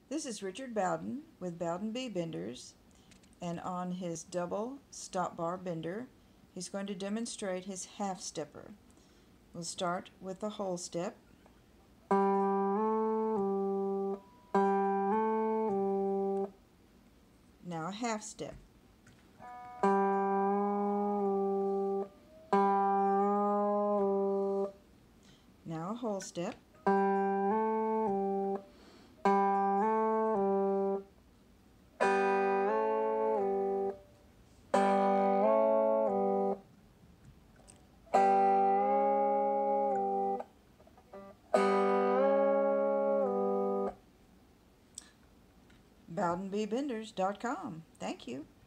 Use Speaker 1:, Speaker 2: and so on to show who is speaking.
Speaker 1: This is Richard Bowden with Bowden Bee Benders, and on his double stop bar bender he's going to demonstrate his half stepper. We'll start with the whole step. Now a half step. Now a whole step. BowdenBeeBenders.com. Thank you.